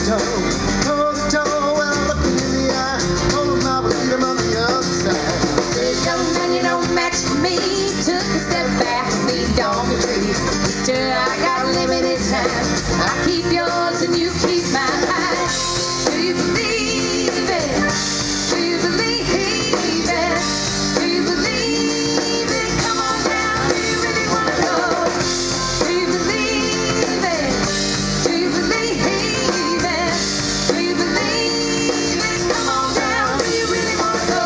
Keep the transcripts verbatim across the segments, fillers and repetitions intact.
toe, toe to toe, when I look in the eye, told him I would meet him on the other side. Said, young man, you don't match me. Took a step back, leaned on the tree. Mister, I got limited time. I keep yours and you keep mine. Do you believe it? Do you believe it? Do you believe it? Come on down. Do you really want to go? Do you believe it? Do you believe it? Do you believe it? Come on down. Do you really want to go?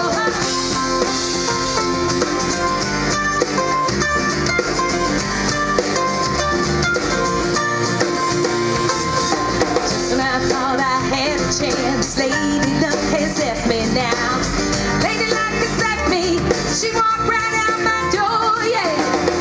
Just when I thought I had a chance, Lady Luck has left me now. Lady Luck has left me. She walked right out my door, yeah.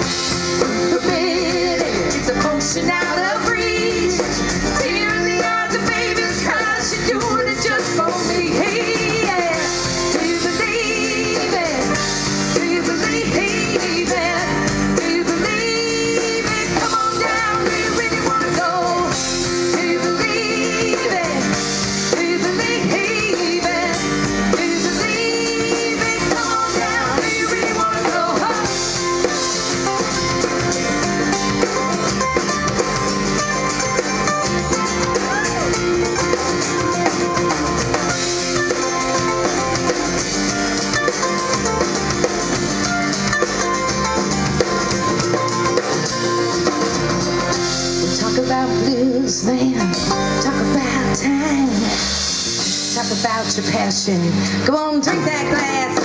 Forbidden, it's a potion out of reach. Tear in the eyes of baby's cries. She's doing it just for me, hey, yeah. Do you believe it? Do you believe it? Do you believe it? Come on down. Do you really want to go? Do you believe it? Do you believe it? Do you believe it? Come on down. Do you really want to go? Huh? We talk about blues, man. Talk about time. Talk about your passion. Go on, drink that glass.